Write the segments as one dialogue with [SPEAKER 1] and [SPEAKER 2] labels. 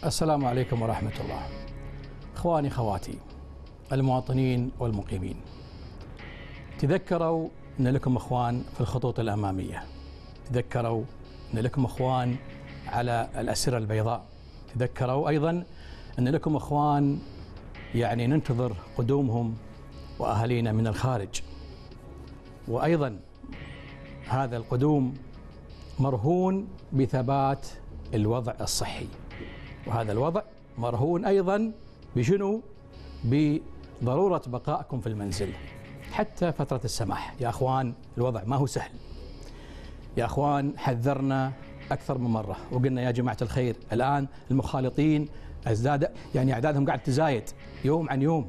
[SPEAKER 1] السلام عليكم ورحمة الله. إخواني خواتي المواطنين والمقيمين، تذكروا أن لكم إخوان في الخطوط الأمامية، تذكروا أن لكم إخوان على الأسرة البيضاء، تذكروا أيضا أن لكم إخوان يعني ننتظر قدومهم وأهالينا من الخارج، وأيضا هذا القدوم مرهون بثبات الوضع الصحي، وهذا الوضع مرهون أيضا بشنو؟ بضرورة بقائكم في المنزل حتى فترة السماح. يا أخوان الوضع ما هو سهل، يا أخوان حذرنا أكثر من مرة وقلنا يا جماعة الخير الآن المخالطين ازداد، يعني أعدادهم قاعد تزايد يوم عن يوم،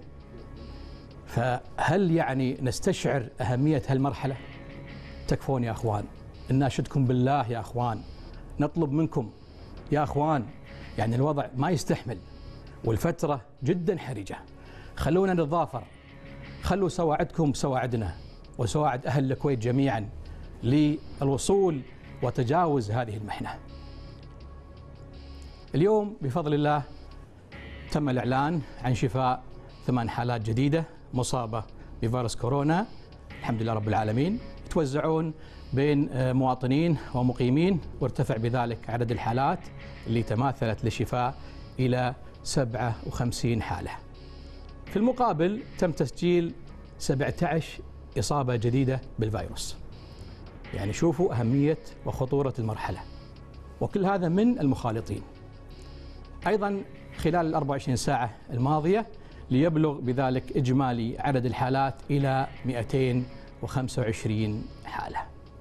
[SPEAKER 1] فهل يعني نستشعر أهمية هالمرحلة؟ تكفون يا أخوان، نناشدكم بالله يا أخوان، نطلب منكم يا أخوان، يعني الوضع ما يستحمل والفترة جدا حرجة، خلونا نتضافر، خلوا سواعدكم سواعدنا وسواعد أهل الكويت جميعا للوصول وتجاوز هذه المحنة. اليوم بفضل الله تم الإعلان عن شفاء 8 حالات جديدة مصابة بفيروس كورونا، الحمد لله رب العالمين، يتوزعون بين مواطنين ومقيمين، وارتفع بذلك عدد الحالات اللي تماثلت للشفاء إلى 57 حالة. في المقابل تم تسجيل 17 إصابة جديدة بالفيروس. يعني شوفوا أهمية وخطورة المرحلة، وكل هذا من المخالطين. أيضا خلال 24 ساعة الماضية ليبلغ بذلك إجمالي عدد الحالات إلى 225 حالة.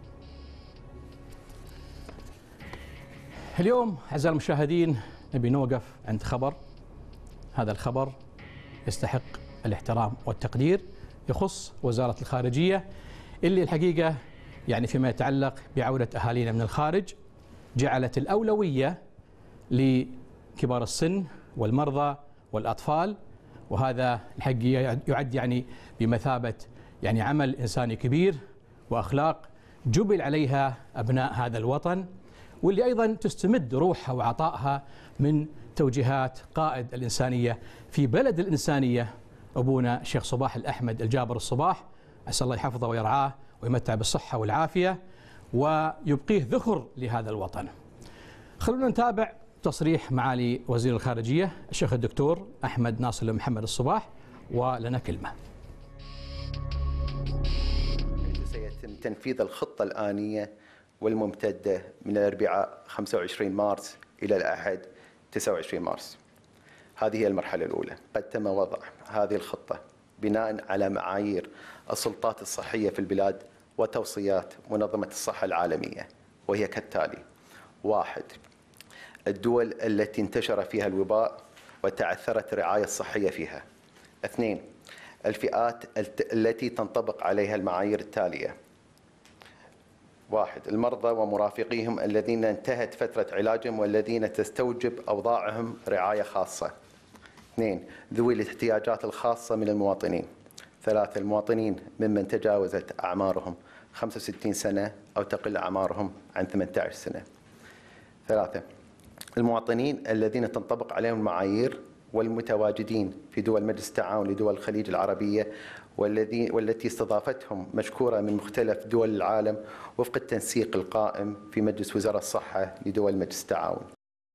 [SPEAKER 1] اليوم أعزائي المشاهدين نبي نوقف عند خبر، هذا الخبر يستحق الاحترام والتقدير، يخص وزارة الخارجية اللي الحقيقة يعني فيما يتعلق بعودة أهالينا من الخارج جعلت الأولوية لكبار السن والمرضى والأطفال، وهذا الحقيقة يعد يعني بمثابة يعني عمل إنساني كبير وأخلاق جبل عليها أبناء هذا الوطن، واللي أيضا تستمد روحها وعطائها من توجيهات قائد الإنسانية في بلد الإنسانية أبونا الشيخ صباح الأحمد الجابر الصباح، أسأل الله يحفظه ويرعاه ويمتع بالصحة والعافية ويبقيه ذخر لهذا الوطن. خلونا نتابع تصريح معالي وزير الخارجية الشيخ الدكتور أحمد ناصر محمد الصباح، ولنا كلمة.
[SPEAKER 2] سيتم تنفيذ الخطة الآنية والممتدة من الأربعاء 25 مارس إلى الأحد 29 مارس. هذه هي المرحلة الأولى. قد تم وضع هذه الخطة بناء على معايير السلطات الصحية في البلاد وتوصيات منظمة الصحة العالمية، وهي كالتالي: 1. الدول التي انتشر فيها الوباء وتعثرت الرعاية الصحية فيها. 2. الفئات التي تنطبق عليها المعايير التالية: 1. المرضى ومرافقيهم الذين انتهت فترة علاجهم والذين تستوجب أوضاعهم رعاية خاصة. 2. ذوي الاحتياجات الخاصة من المواطنين. 3. المواطنين ممن تجاوزت أعمارهم 65 سنة أو تقل أعمارهم عن 18 سنة. 3. المواطنين الذين تنطبق عليهم المعايير والمتواجدين في دول مجلس التعاون لدول الخليج العربية والتي استضافتهم مشكورة من مختلف دول العالم وفق التنسيق القائم في مجلس وزراء الصحة لدول مجلس التعاون.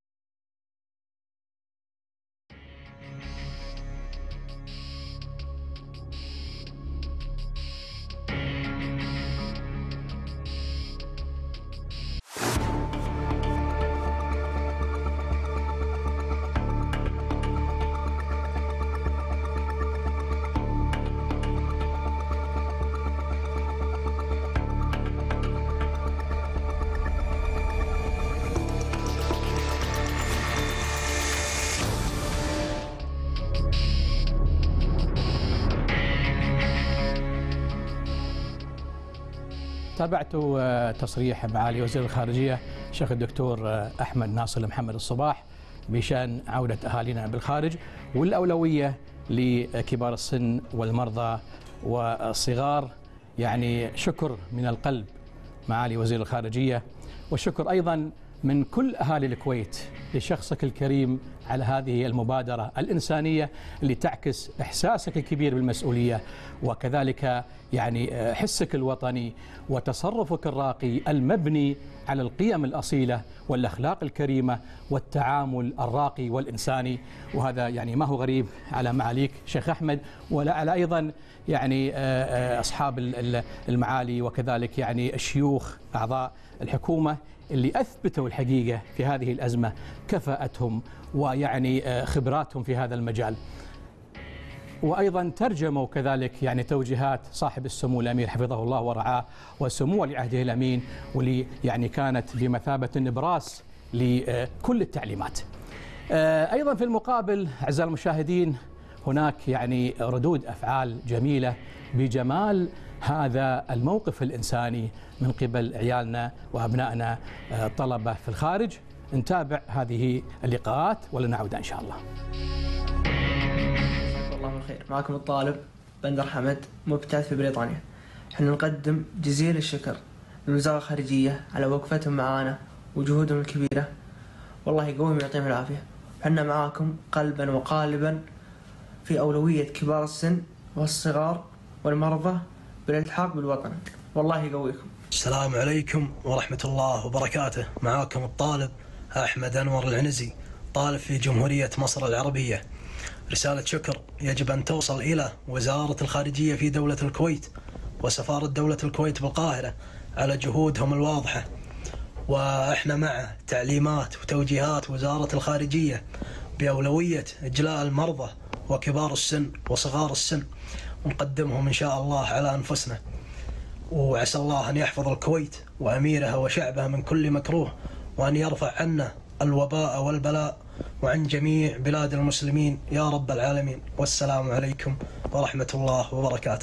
[SPEAKER 1] تابعت تصريح معالي وزير الخارجية الشيخ الدكتور أحمد ناصر محمد الصباح بشأن عودة أهالينا بالخارج والأولوية لكبار السن والمرضى والصغار. يعني شكر من القلب معالي وزير الخارجية، والشكر أيضا من كل أهالي الكويت لشخصك الكريم على هذه المبادرة الإنسانية اللي تعكس إحساسك الكبير بالمسؤولية، وكذلك يعني حسك الوطني وتصرفك الراقي المبني على القيم الأصيلة والأخلاق الكريمة والتعامل الراقي والإنساني. وهذا يعني ما هو غريب على معاليك شيخ أحمد، ولا على أيضا يعني أصحاب المعالي وكذلك يعني الشيوخ أعضاء الحكومة اللي أثبتوا الحقيقة في هذه الأزمة كفاءتهم ويعني خبراتهم في هذا المجال، وأيضا ترجموا كذلك يعني توجيهات صاحب السمو الأمير حفظه الله ورعاه وسمو ولي عهده الأمين، واللي يعني كانت بمثابة النبراس لكل التعليمات. أيضا في المقابل أعزائي المشاهدين هناك يعني ردود أفعال جميلة بجمال هذا الموقف الإنساني من قبل عيالنا وأبنائنا طلبة في الخارج. نتابع هذه اللقاءات ولنعود إن شاء الله.
[SPEAKER 3] الله بالخير، معكم الطالب بندر حمد مبتعث في بريطانيا. احنا نقدم جزيل الشكر للوزارة الخارجية على وقفتهم معانا وجهودهم الكبيرة، والله يقويهم ويعطيهم العافية. احنا معاكم قلبا وقالبا في أولوية كبار السن والصغار والمرضى بالالتحاق بالوطن، والله يقويكم.
[SPEAKER 4] السلام عليكم ورحمة الله وبركاته. معاكم الطالب أحمد أنور العنزي، طالب في جمهورية مصر العربية. رسالة شكر يجب أن توصل إلى وزارة الخارجية في دولة الكويت وسفارة دولة الكويت بالقاهرة على جهودهم الواضحة، وإحنا مع تعليمات وتوجيهات وزارة الخارجية بأولوية إجلاء المرضى وكبار السن وصغار السن، ونقدمهم إن شاء الله على أنفسنا. وعسى الله أن يحفظ الكويت وأميرها وشعبها من كل مكروه، وأن يرفع عنا الوباء والبلاء وعن جميع بلاد المسلمين يا رب العالمين. والسلام عليكم ورحمة الله وبركاته.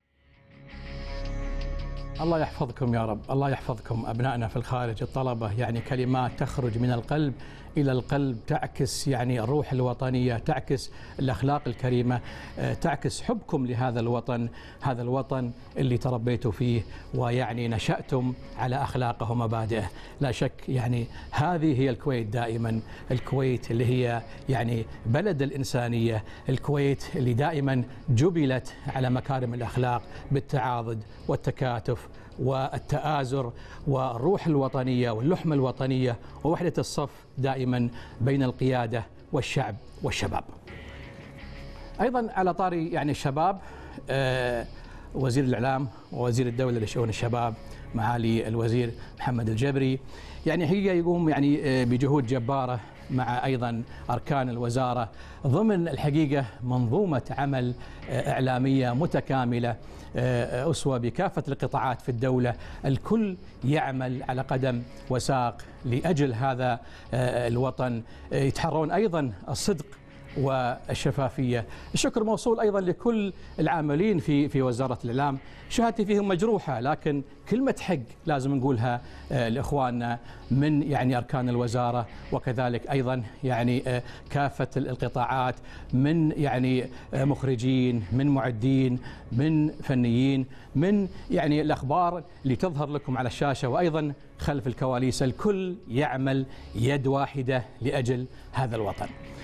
[SPEAKER 1] الله يحفظكم يا رب، الله يحفظكم أبنائنا في الخارج الطلبة. يعني كلمات تخرج من القلب إلى القلب، تعكس يعني الروح الوطنية، تعكس الأخلاق الكريمة، تعكس حبكم لهذا الوطن، هذا الوطن اللي تربيتوا فيه ويعني نشأتم على أخلاقه ومبادئه. لا شك يعني هذه هي الكويت دائما، الكويت اللي هي يعني بلد الإنسانية، الكويت اللي دائما جبلت على مكارم الأخلاق بالتعاضد والتكاتف والتآزر والروح الوطنية واللحمة الوطنية ووحدة الصف دائما بين القيادة والشعب والشباب. أيضا على طاري يعني الشباب، وزير الإعلام ووزير الدولة لشؤون الشباب معالي الوزير محمد الجبري يعني حقيقة يقوم يعني بجهود جبارة مع أيضا أركان الوزارة ضمن الحقيقة منظومة عمل إعلامية متكاملة أسوة بكافة القطاعات في الدولة. الكل يعمل على قدم وساق لأجل هذا الوطن، يتحرون أيضا الصدق والشفافية. الشكر موصول أيضا لكل العاملين في وزارة الإعلام، شهادتي فيهم مجروحة، لكن كلمة حق لازم نقولها لإخواننا من يعني أركان الوزارة، وكذلك أيضا يعني كافة القطاعات من يعني مخرجين، من معدين، من فنيين، من يعني الأخبار اللي تظهر لكم على الشاشة وأيضا خلف الكواليس. الكل يعمل يد واحدة لأجل هذا الوطن.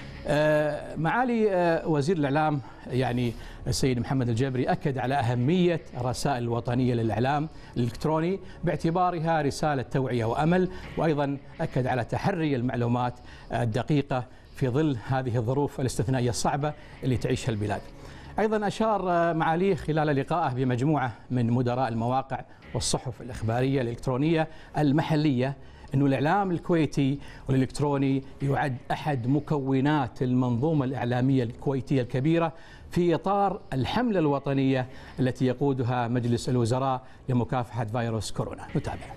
[SPEAKER 1] معالي وزير الإعلام يعني السيد محمد الجبري أكد على أهمية الرسائل الوطنية للإعلام الإلكتروني باعتبارها رسالة توعية وأمل، وأيضا أكد على تحري المعلومات الدقيقة في ظل هذه الظروف الاستثنائية الصعبة اللي تعيشها البلاد. أيضا أشار معاليه خلال لقائه بمجموعة من مدراء المواقع والصحف الإخبارية الإلكترونية المحلية أنه الإعلام الكويتي والإلكتروني يعد أحد مكونات المنظومة الإعلامية الكويتية الكبيرة في إطار الحملة الوطنية التي يقودها مجلس الوزراء لمكافحة فيروس كورونا. نتابع.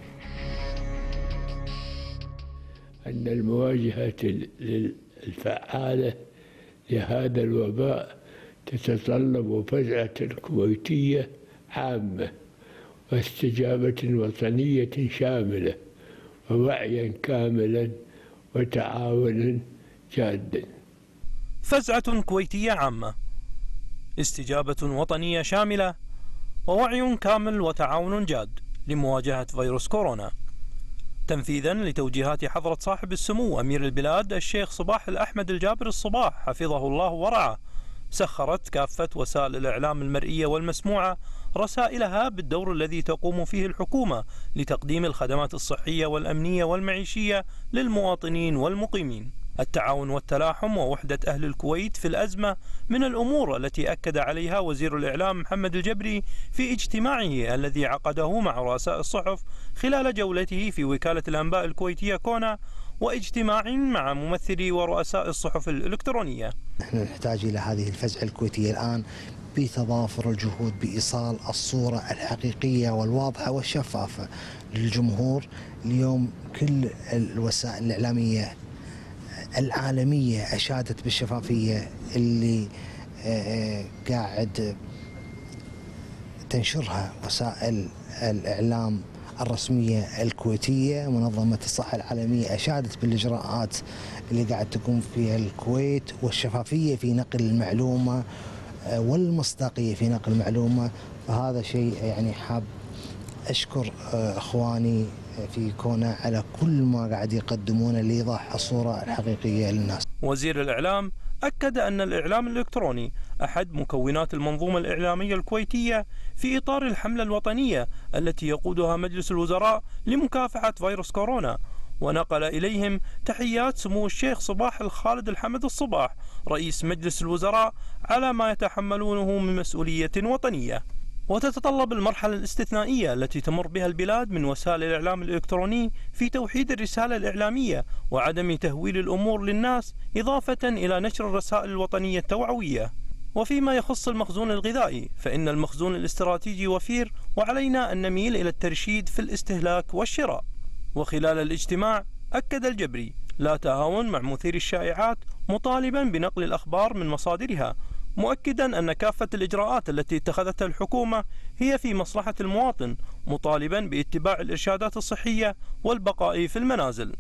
[SPEAKER 5] أن المواجهة الفعالة لهذا الوباء تتطلب فزعة كويتية عامة واستجابة وطنية شاملة ووعيا كاملا وتعاونا جادا.
[SPEAKER 6] فزعة كويتية عامة، استجابة وطنية شاملة، ووعي كامل وتعاون جاد لمواجهة فيروس كورونا. تنفيذا لتوجيهات حضرة صاحب السمو أمير البلاد الشيخ صباح الأحمد الجابر الصباح حفظه الله ورعاه. سخرت كافة وسائل الإعلام المرئية والمسموعة رسائلها بالدور الذي تقوم فيه الحكومة لتقديم الخدمات الصحية والأمنية والمعيشية للمواطنين والمقيمين. التعاون والتلاحم ووحدة أهل الكويت في الأزمة من الأمور التي أكد عليها وزير الإعلام محمد الجبري في اجتماعه الذي عقده مع رؤساء الصحف خلال جولته في وكالة الأنباء الكويتية كونا، واجتماع مع ممثلي ورؤساء الصحف الإلكترونية.
[SPEAKER 7] نحن نحتاج إلى هذه الفزعة الكويتية الآن بتضافر الجهود بإيصال الصورة الحقيقية والواضحة والشفافة للجمهور. اليوم كل الوسائل الإعلامية العالمية أشادت بالشفافية اللي قاعد تنشرها وسائل الإعلام الرسمية الكويتية. منظمة الصحة العالمية أشادت بالإجراءات اللي قاعد تقوم فيها الكويت والشفافية في نقل المعلومة والمصداقية في نقل المعلومة. فهذا شيء يعني حاب أشكر إخواني في كونا على كل ما قاعد يقدمونه لإيضاح الصورة الحقيقية للناس.
[SPEAKER 6] وزير الإعلام أكد أن الإعلام الإلكتروني أحد مكونات المنظومة الإعلامية الكويتية في إطار الحملة الوطنية التي يقودها مجلس الوزراء لمكافحة فيروس كورونا، ونقل إليهم تحيات سمو الشيخ صباح الخالد الحمد الصباح رئيس مجلس الوزراء على ما يتحملونه من مسؤولية وطنية. وتتطلب المرحلة الاستثنائية التي تمر بها البلاد من وسائل الإعلام الإلكتروني في توحيد الرسالة الإعلامية وعدم تهويل الأمور للناس، إضافة إلى نشر الرسائل الوطنية التوعوية. وفيما يخص المخزون الغذائي فإن المخزون الاستراتيجي وفير، وعلينا أن نميل إلى الترشيد في الاستهلاك والشراء. وخلال الاجتماع أكد الجبري لا تهاون مع مثير الشائعات، مطالبا بنقل الأخبار من مصادرها، مؤكدا أن كافة الإجراءات التي اتخذتها الحكومة هي في مصلحة المواطن، مطالبا باتباع الإرشادات الصحية والبقاء في المنازل.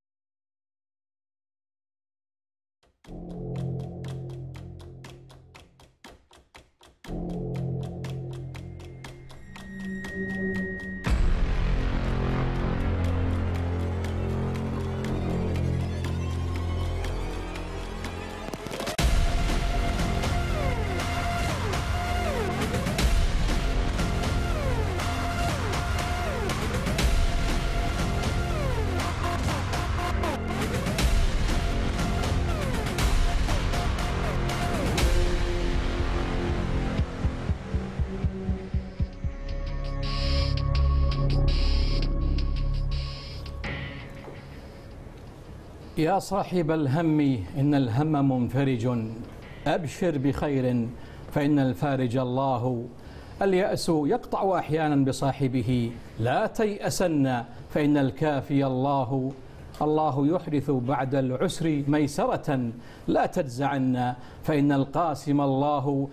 [SPEAKER 1] يا صاحب الهم إن الهم منفرج، أبشر بخير فإن الفارج الله. اليأس يقطع أحيانا بصاحبه، لا تيأسن فإن الكافي الله. الله يحدث بعد العسر ميسرة، لا تجزعن فإن القاسم الله.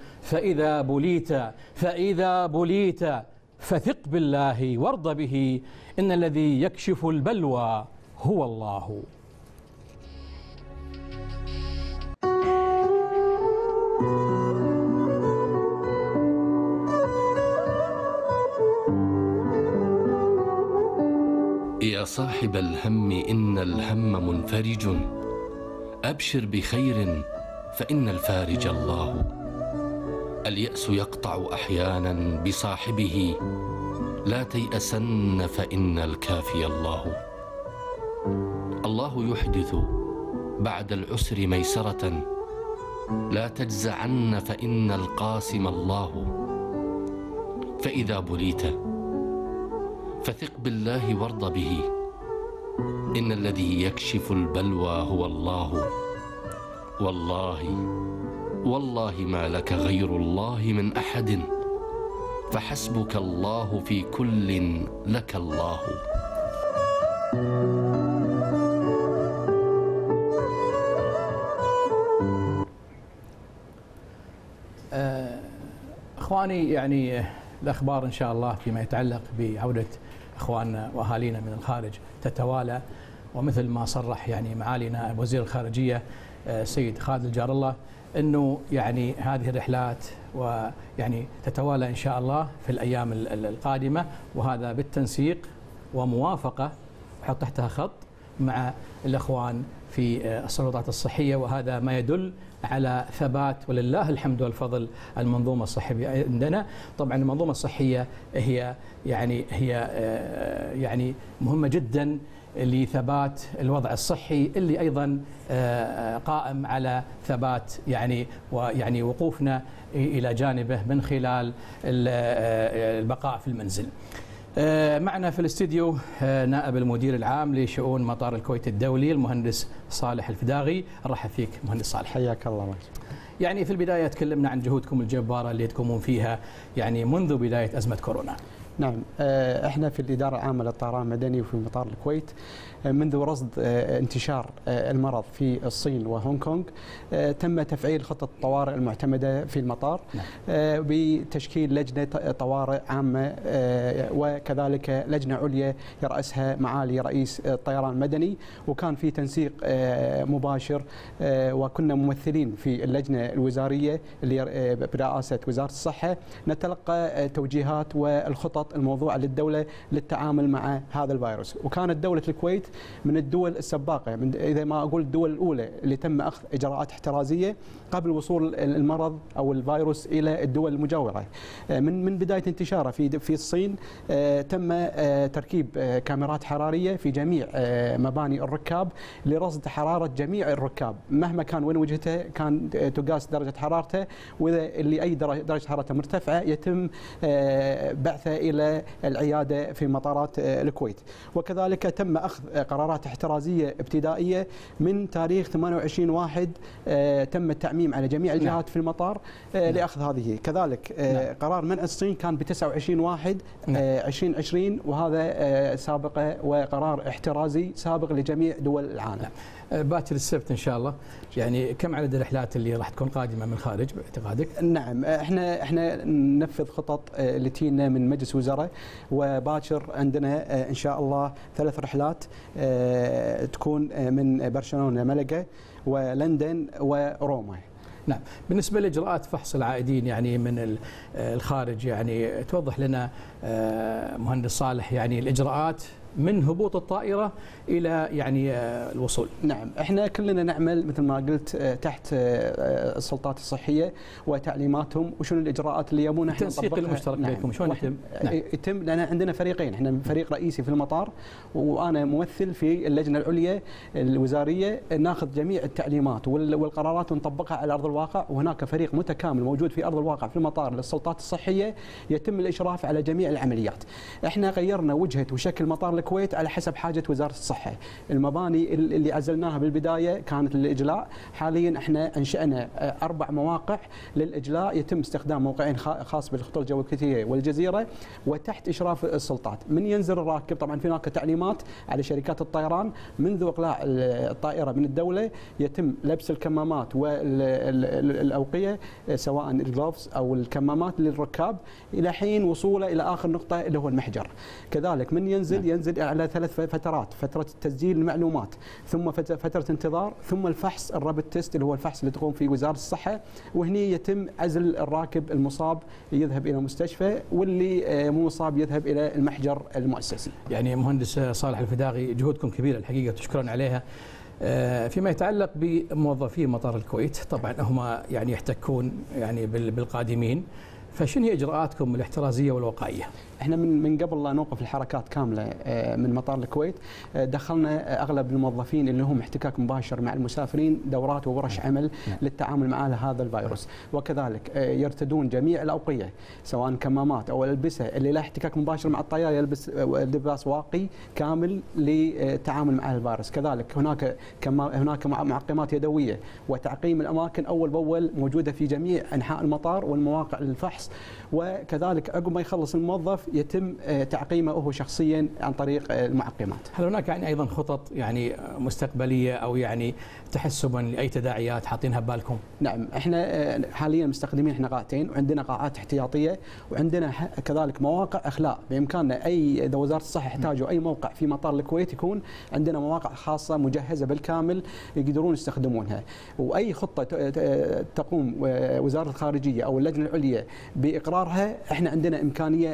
[SPEAKER 1] فإذا بليت فثق بالله وارض به، إن الذي يكشف البلوى هو الله.
[SPEAKER 8] يا صاحب الهم إن الهم منفرج، أبشر بخير فإن الفارج الله. اليأس يقطع أحيانا بصاحبه، لا تيأسن فإن الكافي الله. الله يحدث بعد العسر ميسرة، لا تجزعن فإن القاسم الله. فإذا بليت فثق بالله وارض به، إن الذي يكشف البلوى هو الله. والله ما لك غير الله من أحد، فحسبك الله في كل لك الله.
[SPEAKER 1] إخواني، يعني الأخبار إن شاء الله فيما يتعلق بعودة إخواننا وأهالينا من الخارج تتوالى، ومثل ما صرح يعني معالي نائب وزير الخارجية السيد خالد الجار الله أنه يعني هذه الرحلات ويعني تتوالى إن شاء الله في الأيام القادمة، وهذا بالتنسيق وموافقة وحط تحتها خط مع الأخوان في السلطات الصحية، وهذا ما يدل على ثبات ولله الحمد والفضل المنظومة الصحية عندنا. طبعا المنظومة الصحية هي يعني مهمة جدا لثبات الوضع الصحي اللي أيضا قائم على ثبات يعني وقوفنا إلى جانبه من خلال البقاء في المنزل. معنا في الاستديو نائب المدير العام لشؤون مطار الكويت الدولي المهندس صالح الفداغي. ارحب فيك مهندس صالح.
[SPEAKER 9] حياك الله.
[SPEAKER 1] يعني في البداية تكلمنا عن جهودكم الجبارة اللي تقومون فيها يعني منذ بداية أزمة كورونا.
[SPEAKER 9] نعم، احنا في الإدارة العامة للطيران المدني وفي مطار الكويت منذ رصد انتشار المرض في الصين وهونغ كونغ تم تفعيل خطة الطوارئ المعتمدة في المطار بتشكيل لجنة طوارئ عامة وكذلك لجنة عليا يرأسها معالي رئيس الطيران المدني، وكان في تنسيق مباشر وكنا ممثلين في اللجنة الوزارية اللي برئاسة وزارة الصحة نتلقى توجيهات والخطط الموضوعة للدولة للتعامل مع هذا الفيروس. وكانت دولة الكويت من الدول السباقة، إذا ما أقول الدول الأولى اللي تم أخذ إجراءات احترازية قبل وصول المرض أو الفيروس إلى الدول المجاورة. من بداية انتشاره في الصين تم تركيب كاميرات حرارية في جميع مباني الركاب لرصد حرارة جميع الركاب مهما كان وين وجهته، كان تقاس درجة حرارته، وإذا اللي أي درجة حرارته مرتفعة يتم بعثه إلى العيادة في مطارات الكويت. وكذلك تم أخذ قرارات احترازية ابتدائية من تاريخ 28/1 تم التعميم على جميع الجهات في المطار لأخذ هذه. كذلك قرار منع الصين كان ب 29/1/2020 وهذا سابقة وقرار احترازي سابق لجميع دول العالم.
[SPEAKER 1] باكر السبت ان شاء الله، يعني كم عدد الرحلات اللي راح تكون قادمه من الخارج باعتقادك؟
[SPEAKER 9] نعم، احنا ننفذ خطط اللي تينا من مجلس وزراء، وباكر عندنا ان شاء الله 3 رحلات تكون من برشلونه ملقا ولندن وروما.
[SPEAKER 1] نعم، بالنسبة لإجراءات فحص العائدين يعني من الخارج، يعني توضح لنا مهندس صالح يعني الإجراءات من هبوط الطائرة إلى يعني الوصول.
[SPEAKER 9] نعم، احنا كلنا نعمل مثل ما قلت تحت السلطات الصحية وتعليماتهم وشنو الإجراءات اللي يبون احنا
[SPEAKER 1] التنسيق المشترك بينكم شلون يتم؟
[SPEAKER 9] يتم لأن عندنا فريقين، احنا فريق رئيسي في المطار وأنا ممثل في اللجنة العليا الوزارية، ناخذ جميع التعليمات والقرارات ونطبقها على أرض الواقع، وهناك فريق متكامل موجود في أرض الواقع في المطار للسلطات الصحية يتم الإشراف على جميع العمليات. احنا غيرنا وجهة وشكل مطار الكويت على حسب حاجة وزارة الصحة. المباني اللي عزلناها بالبداية كانت للإجلاء، حاليا احنا أنشأنا 4 مواقع للإجلاء، يتم استخدام موقعين خاص بالخطوط الجوية الكويتية والجزيرة وتحت إشراف السلطات. من ينزل الراكب طبعا في هناك تعليمات على شركات الطيران منذ إقلاع الطائرة من الدولة يتم لبس الكمامات والأوقية سواء الجلوفز أو الكمامات للركاب إلى حين وصوله إلى آخر نقطة اللي هو المحجر. كذلك من ينزل على 3 فترات، فترة تسجيل المعلومات ثم فترة انتظار ثم الفحص الرابد تيست اللي هو الفحص اللي تقوم فيه وزارة الصحة، وهني يتم عزل الراكب المصاب يذهب إلى المستشفى واللي مو مصاب يذهب إلى المحجر المؤسسي.
[SPEAKER 1] يعني مهندس صالح الفداغي جهودكم كبيرة الحقيقة تشكرون عليها. فيما يتعلق بموظفي مطار الكويت طبعا هم يعني يحتكون يعني بالقادمين، فشنو هي اجراءاتكم الاحترازيه والوقائيه؟
[SPEAKER 9] احنا من قبل لا نوقف الحركات كامله من مطار الكويت دخلنا اغلب الموظفين اللي هم احتكاك مباشر مع المسافرين دورات وورش عمل للتعامل مع هذا الفيروس، وكذلك يرتدون جميع الاوقيه سواء كمامات او الالبسه اللي لها احتكاك مباشر مع الطيار يلبس لباس واقي كامل للتعامل مع الفيروس. كذلك هناك معقمات يدويه وتعقيم الاماكن اول باول موجوده في جميع انحاء المطار والمواقع للفحص، وكذلك عقب ما يخلص الموظف يتم تعقيمه هو شخصيا عن طريق المعقمات.
[SPEAKER 1] هل هناك يعني ايضا خطط يعني مستقبليه او يعني تحسبا لاي تداعيات حاطينها ببالكم؟
[SPEAKER 9] نعم، احنا حاليا مستخدمين احنا قاعتين وعندنا قاعات احتياطيه وعندنا كذلك مواقع اخلاء، بامكاننا اذا وزاره الصحه احتاجوا اي موقع في مطار الكويت يكون عندنا مواقع خاصه مجهزه بالكامل يقدرون يستخدمونها، واي خطه تقوم وزاره الخارجيه او اللجنه العليا باقرارها احنا عندنا امكانيه ان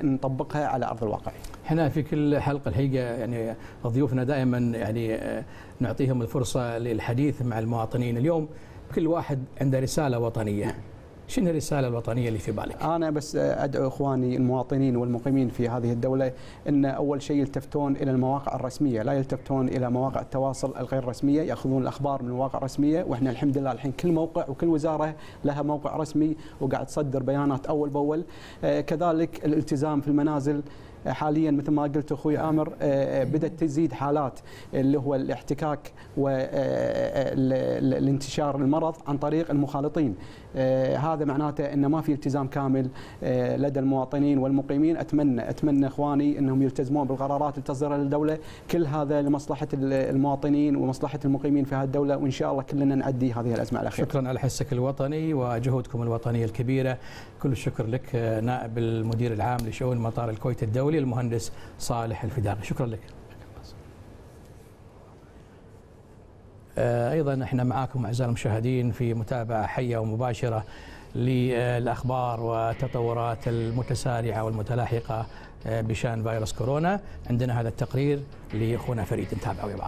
[SPEAKER 9] نطبقها على أرض الواقع.
[SPEAKER 1] احنا في كل حلقة الحقيقة يعني ضيوفنا دائما يعني نعطيهم الفرصة للحديث مع المواطنين. اليوم كل واحد عنده رسالة وطنية، شنو الرسالة الوطنية اللي في بالك؟
[SPEAKER 9] أنا بس أدعو إخواني المواطنين والمقيمين في هذه الدولة أن أول شيء يلتفتون إلى المواقع الرسمية، لا يلتفتون إلى مواقع التواصل الغير رسمية، يأخذون الأخبار من المواقع الرسمية. وإحنا الحمد لله الحين كل موقع وكل وزارة لها موقع رسمي وقاعد تصدر بيانات أول بأول. كذلك الالتزام في المنازل. حاليا مثل ما قلت اخوي آمر بدأت تزيد حالات اللي هو الاحتكاك والانتشار المرض عن طريق المخالطين. هذا معناته ان ما في التزام كامل لدى المواطنين والمقيمين. اتمنى اخواني انهم يلتزمون بالقرارات اللي تصدرها الدوله، كل هذا لمصلحه المواطنين ومصلحه المقيمين في هذه الدوله، وان شاء الله كلنا نعدي هذه الازمه على خير.
[SPEAKER 1] شكرا على حسك الوطني وجهودكم الوطنيه الكبيره. كل الشكر لك نائب المدير العام لشؤون مطار الكويت الدولي المهندس صالح الفداقي، شكرا لك. أيضا احنا معاكم أعزائي المشاهدين في متابعة حية ومباشرة للأخبار والتطورات المتسارعة والمتلاحقة بشأن فيروس كورونا. عندنا هذا التقرير لأخونا فريد، نتابعه ويا بعض.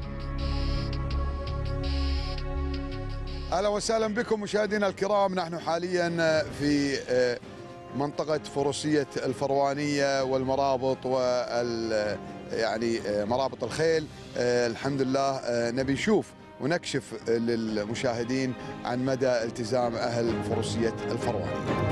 [SPEAKER 10] أهلا وسهلا بكم مشاهدينا الكرام. نحن حاليا في منطقة فروسية الفروانية والمرابط يعني مرابط الخيل. الحمد لله نبي نشوف ونكشف للمشاهدين عن مدى التزام أهل فروسية الفروانية.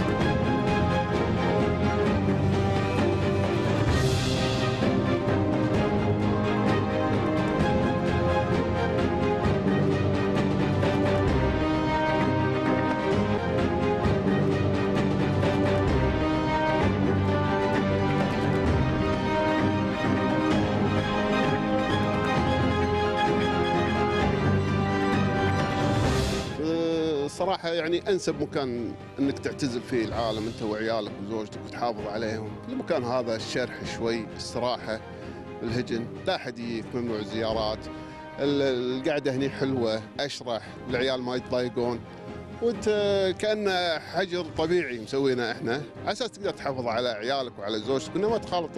[SPEAKER 11] صراحة يعني أنسب مكان أنك تعتزل فيه العالم أنت وعيالك وزوجتك وتحافظ عليهم. المكان هذا الشرح شوي، استراحة، الهجن، لا أحد يجيك، ممنوع الزيارات، القعدة هني حلوة، أشرح، العيال ما يتضايقون، وأنت كأنه حجر طبيعي مسوينه إحنا على أساس تقدر تحافظ على عيالك وعلى زوجتك، وإنه ما تخالط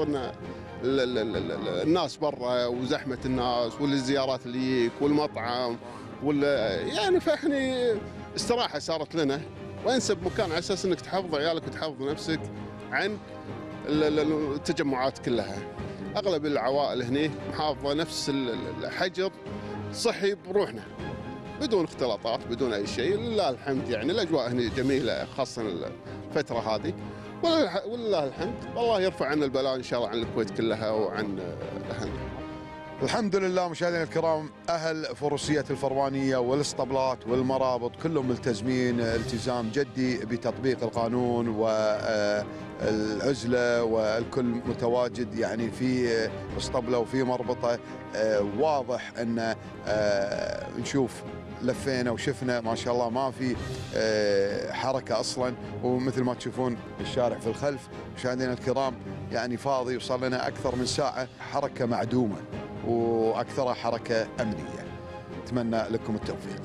[SPEAKER 11] الناس برا وزحمة الناس والزيارات اللي يجيك والمطعم يعني فاحنا استراحة صارت لنا وانسب مكان على اساس انك تحافظ عيالك وتحافظ نفسك عن التجمعات كلها. اغلب العوائل هنا محافظة نفس الحجر صحي بروحنا بدون اختلاطات بدون اي شيء، لله الحمد. يعني الاجواء هنا جميلة خاصة الفترة هذه، ولله الحمد. الله يرفع عنا البلاء ان شاء الله عن الكويت كلها وعن اهلنا.
[SPEAKER 10] الحمد لله مشاهدينا الكرام، أهل فروسية الفروانية والاسطبلات والمرابط كلهم ملتزمين التزام جدي بتطبيق القانون والعزلة، والكل متواجد يعني في اسطبلة وفي مربطة. واضح أن نشوف لفينا وشفنا ما شاء الله ما في حركة أصلا، ومثل ما تشوفون الشارع في الخلف مشاهدينا الكرام يعني فاضي، وصار لنا أكثر من ساعة حركة معدومة وأكثرها حركة أمنية. أتمنى لكم التوفيق.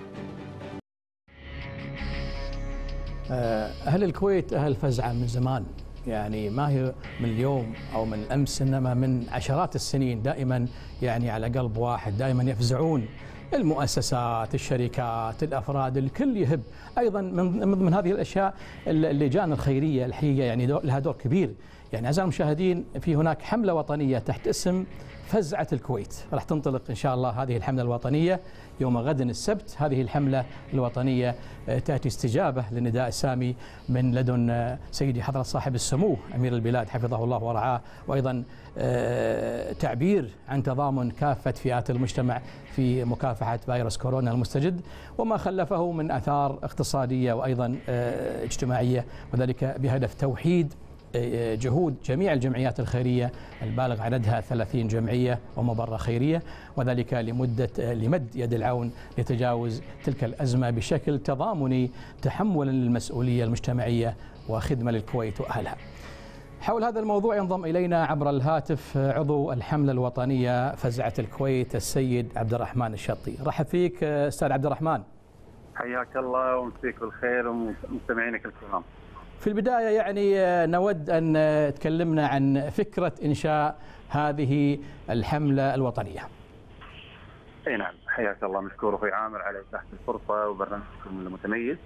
[SPEAKER 1] أهل الكويت أهل فزعة من زمان، يعني ما هي من اليوم أو من أمس، إنما من عشرات السنين دائما يعني على قلب واحد، دائما يفزعون المؤسسات، الشركات، الأفراد، الكل يهب. أيضا من هذه الأشياء اللجان الخيرية الحقيقة يعني لها دور كبير. يعني أعزائي المشاهدين في هناك حملة وطنية تحت اسم فزعة الكويت، راح تنطلق إن شاء الله هذه الحملة الوطنية يوم غد السبت. هذه الحملة الوطنية تأتي استجابة للنداء السامي من لدن سيدي حضرة صاحب السمو أمير البلاد حفظه الله ورعاه، وأيضا تعبير عن تضامن كافة فئات المجتمع في مكافحة فيروس كورونا المستجد وما خلفه من آثار اقتصادية وأيضا اجتماعية، وذلك بهدف توحيد جهود جميع الجمعيات الخيرية البالغ عددها 30 جمعية ومبرة خيرية، وذلك لمد يد العون لتجاوز تلك الأزمة بشكل تضامني تحملا للمسؤولية المجتمعية وخدمة للكويت وأهلها. حول هذا الموضوع ينضم إلينا عبر الهاتف عضو الحملة الوطنية فزعة الكويت السيد عبد الرحمن الشطي. رحب فيك أستاذ عبد الرحمن.
[SPEAKER 12] حياك الله ومسيك بالخير ومستمعينك الكرام.
[SPEAKER 1] في البداية يعني نود أن تكلمنا عن فكرة إنشاء هذه الحملة الوطنية.
[SPEAKER 12] اي نعم، حياك الله، مشكور اخوي عامر على اتاحه الفرصه وبرنامجكم المتميز.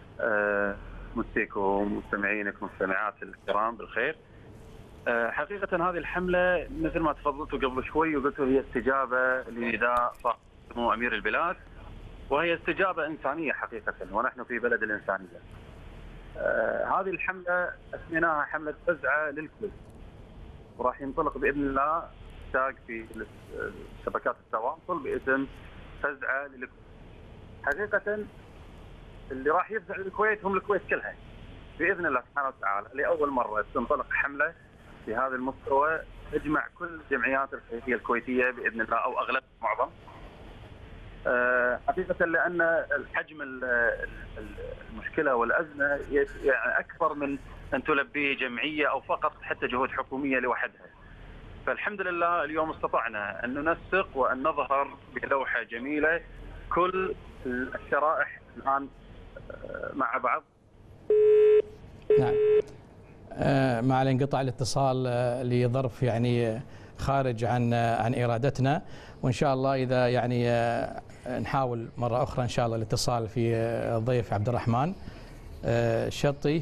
[SPEAKER 12] مسيكم ومستمعينك ومستمعات الكرام بالخير. حقيقه هذه الحمله مثل ما تفضلتوا قبل شوي وقلتوا هي استجابه لنداء صاحب سمو امير البلاد، وهي استجابه انسانيه حقيقه، ونحن في بلد الانسانيه. هذه الحمله اسميناها حمله فزعه للكل، وراح ينطلق باذن الله تاج في شبكات التواصل باسم فزعه للكويت. حقيقه اللي راح يفزع للكويت هم الكويت كلها باذن الله سبحانه وتعالى. لاول مره تنطلق حمله في هذا المستوى تجمع كل الجمعيات الخيريه الكويتيه باذن الله، او اغلب معظم. حقيقه لان الحجم المشكله والازمه يعني اكبر من ان تلبيه جمعيه او فقط حتى جهود حكوميه لوحدها. فالحمد لله اليوم استطعنا أن ننسق وأن نظهر بلوحة جميلة كل الشرائح الآن مع بعض.
[SPEAKER 1] نعم، مع انقطاع الاتصال لظرف يعني خارج عن إرادتنا، وإن شاء الله إذا يعني نحاول مرة أخرى إن شاء الله الاتصال في الضيف عبد الرحمن الشطي.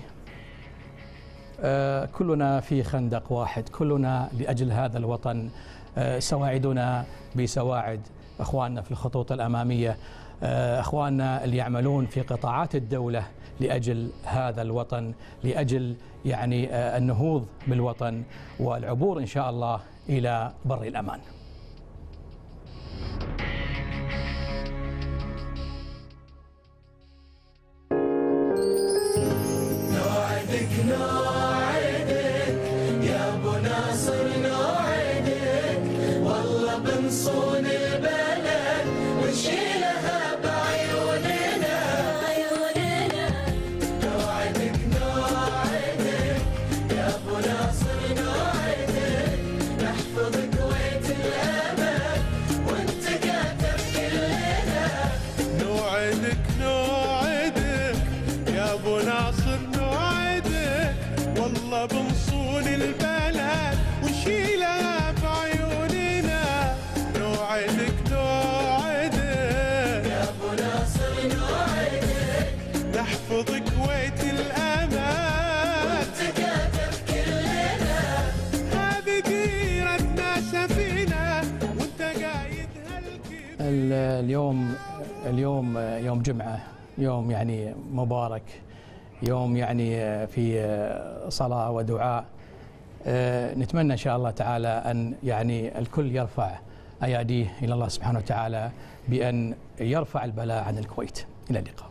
[SPEAKER 1] كلنا في خندق واحد، كلنا لأجل هذا الوطن، سواعدنا بسواعد أخواننا في الخطوط الأمامية، أخواننا اللي يعملون في قطاعات الدولة لأجل هذا الوطن، لأجل يعني النهوض بالوطن والعبور إن شاء الله إلى بر الأمان.
[SPEAKER 13] بنصون البلد ونشيلها بعيوننا، نوعدك نوعدك يا ابو ناصر، نوعدك نحفظ كويت الامل وانت كاتب كلنا.
[SPEAKER 14] نوعدك نوعدك يا ابو ناصر، نوعدك والله بنصون البلد ونشيلها بعيوننا. نوعدك نوعدك
[SPEAKER 13] يا ابو ناصر، نوعدك
[SPEAKER 14] نحفظ كويت الامل
[SPEAKER 13] وانت كاتب كلنا.
[SPEAKER 14] هذه ديرتنا سفينه وانت قايدها الكبير.
[SPEAKER 1] اليوم يوم جمعه، يوم يعني مبارك، يوم يعني في صلاه ودعاء. نتمنى إن شاء الله تعالى أن يعني الكل يرفع أياديه إلى الله سبحانه وتعالى بأن يرفع البلاء عن الكويت. إلى اللقاء.